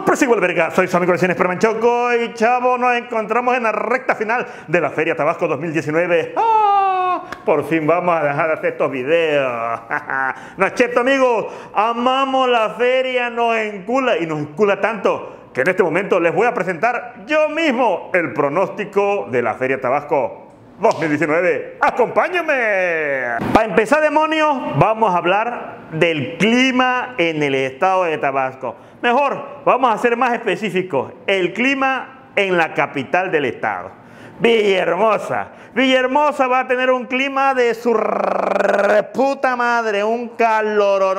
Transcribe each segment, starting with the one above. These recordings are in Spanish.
Prosigo el verga, soy su amigo de Cine Permanchoco y chavo, nos encontramos en la recta final de la Feria Tabasco 2019. ¡Ah! Por fin vamos a dejar de hacer estos videos. No es cierto, amigos, amamos la feria, nos encula y nos encula tanto que en este momento les voy a presentar yo mismo el pronóstico de la Feria Tabasco 2019. ¡Acompáñenme! Para empezar, demonios, vamos a hablar del clima en el estado de Tabasco. Mejor, vamos a ser más específicos. El clima en la capital del estado, Villahermosa. Villahermosa va a tener un clima de su puta madre, un calor,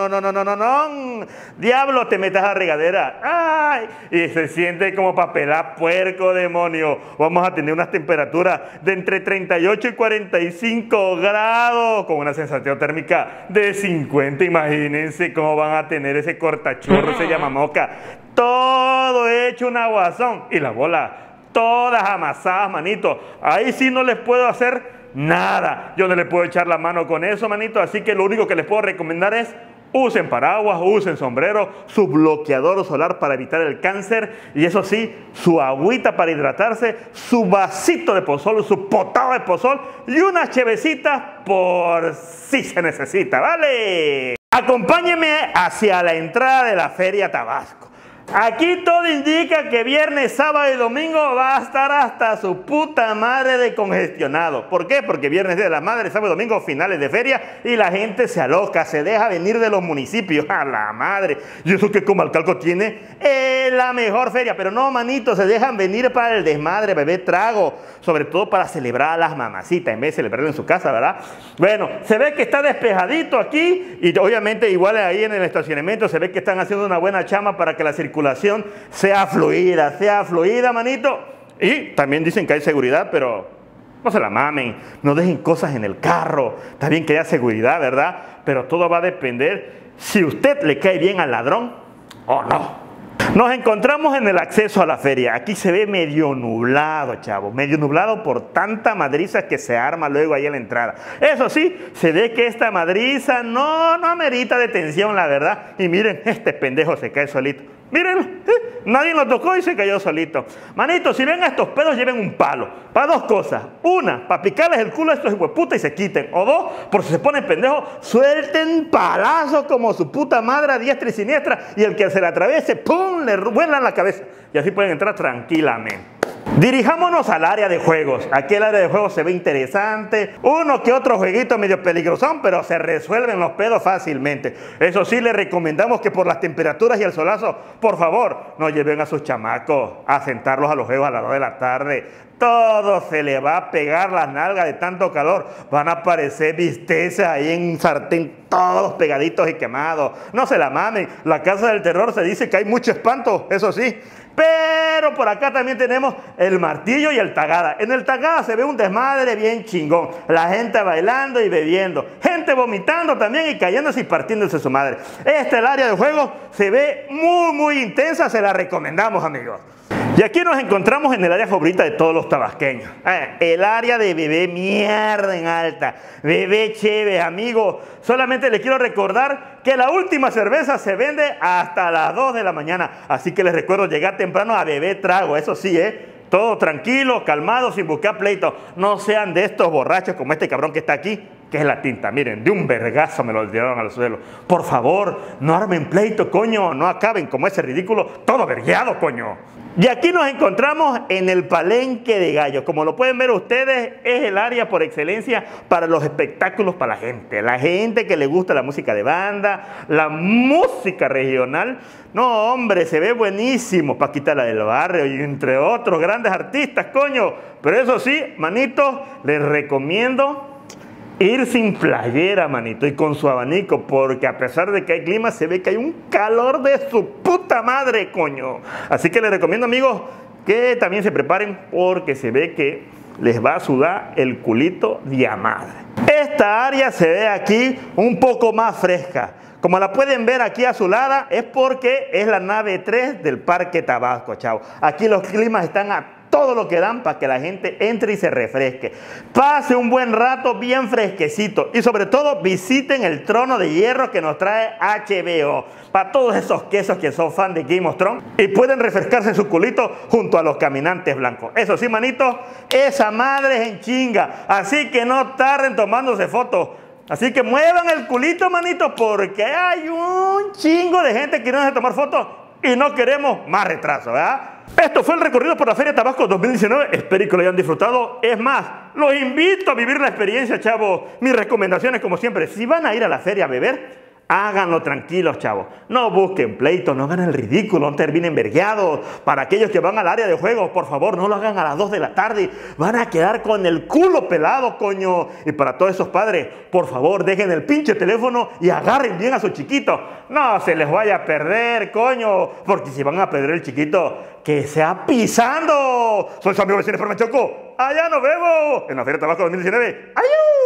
no. Diablo, te metas a la regadera. ¡Ay! Y se siente como para pelar puerco, demonio. Vamos a tener unas temperaturas de entre 38 y 45 grados, con una sensación térmica de 50. Imagínense cómo van a tener ese cortachurro, se llama moca. Todo hecho un aguazón. Y la bola todas amasadas, manito. Ahí sí no les puedo hacer nada. Yo no les puedo echar la mano con eso, manito. Así que lo único que les puedo recomendar es usen paraguas, usen sombrero, su bloqueador solar para evitar el cáncer. Y eso sí, su agüita para hidratarse, su vasito de pozol, su potado de pozol y unas chevecitas por si se necesita, ¿vale? Acompáñenme hacia la entrada de la Feria Tabasco. Aquí todo indica que viernes, sábado y domingo va a estar hasta su puta madre de congestionado. ¿Por qué? Porque viernes de la madre, sábado y domingo finales de feria y la gente se aloca, se deja venir de los municipios. ¡A la madre! Y eso que Comalcalco tiene la mejor feria. Pero no, manito, se dejan venir para el desmadre, beber trago. Sobre todo para celebrar a las mamacitas, en vez de celebrarlo en su casa, ¿verdad? Bueno, se ve que está despejadito aquí y obviamente igual ahí en el estacionamiento se ve que están haciendo una buena chama para que la circulación sea fluida, manito. Y también dicen que hay seguridad, pero no se la mamen, no dejen cosas en el carro. Está bien que haya seguridad, ¿verdad? Pero todo va a depender si usted le cae bien al ladrón o no. Nos encontramos en el acceso a la feria. Aquí se ve medio nublado, chavo. Medio nublado por tanta madriza que se arma luego ahí en la entrada. Eso sí, se ve que esta madriza no amerita detención, la verdad. Y miren, este pendejo se cae solito. Miren, nadie lo tocó y se cayó solito. Manito, si ven a estos pedos, lleven un palo. Para dos cosas. Una, para picarles el culo a estos hijueputas y se quiten. O dos, por si se ponen pendejos, suelten palazos como su puta madre a diestra y siniestra. Y el que se le atraviese, ¡pum!, le vuelan la cabeza. Y así pueden entrar tranquilamente. Dirijámonos al área de juegos. Aquí el área de juegos se ve interesante. Uno que otro jueguito medio peligrosón, pero se resuelven los pedos fácilmente. Eso sí, les recomendamos que por las temperaturas y el solazo, por favor, no lleven a sus chamacos a sentarlos a los juegos a las 2 de la tarde. Todo se le va a pegar las nalgas de tanto calor. Van a aparecer bisteces ahí en sartén, todos pegaditos y quemados. No se la mamen. La casa del terror se dice que hay mucho espanto, eso sí. Pero por acá también tenemos el martillo y el tagada. En el tagada se ve un desmadre bien chingón. La gente bailando y bebiendo. Gente vomitando también y cayéndose y partiéndose su madre. El área de juego se ve muy intensa. Se la recomendamos, amigos. Y aquí nos encontramos en el área favorita de todos los tabasqueños. El área de bebé mierda en alta. Bebé chévere, amigo. Solamente les quiero recordar que la última cerveza se vende hasta las 2 de la mañana. Así que les recuerdo llegar temprano a beber trago. Eso sí, todo tranquilo, calmado, sin buscar pleito. No sean de estos borrachos como este cabrón que está aquí, que es la tinta. Miren, de un vergazo me lo tiraron al suelo. Por favor, no armen pleito, coño. No acaben como ese ridículo, todo vergueado, coño. Y aquí nos encontramos en el Palenque de Gallos. Como lo pueden ver ustedes, es el área por excelencia para los espectáculos para la gente. La gente que le gusta la música de banda, la música regional. No, hombre, se ve buenísimo. Paquita la del Barrio y entre otros grandes artistas, coño. Pero eso sí, manito, les recomiendo ir sin playera, manito, y con su abanico, porque a pesar de que hay clima, se ve que hay un calor de su puta madre, coño. Así que les recomiendo, amigos, que también se preparen, porque se ve que les va a sudar el culito de a madre. Esta área se ve aquí un poco más fresca. Como la pueden ver aquí azulada, es porque es la nave 3 del Parque Tabasco, chavo. Aquí los climas están a todo lo que dan para que la gente entre y se refresque. Pase un buen rato bien fresquecito y sobre todo visiten el Trono de Hierro que nos trae HBO. Para todos esos quesos que son fan de Game of Thrones y pueden refrescarse su culito junto a los caminantes blancos. Eso sí, manito, esa madre es en chinga. Así que no tarden tomándose fotos. Así que muevan el culito, manito, porque hay un chingo de gente que no deja tomar fotos y no queremos más retraso, ¿verdad? Esto fue el recorrido por la Feria Tabasco 2019. Espero que lo hayan disfrutado. Es más, los invito a vivir la experiencia, chavos. Mis recomendaciones, como siempre, si van a ir a la feria a beber, háganlo tranquilos, chavos. No busquen pleitos, no hagan el ridículo, no terminen vergueados. Para aquellos que van al área de juegos, por favor, no lo hagan a las 2 de la tarde. Van a quedar con el culo pelado, coño. Y para todos esos padres, por favor, dejen el pinche teléfono y agarren bien a su chiquito. No se les vaya a perder, coño. Porque si van a perder el chiquito, que sea pisando. Soy su amigo vecino Esperma Choco. Allá nos vemos en la Feria Tabasco 2019. ¡Adiós!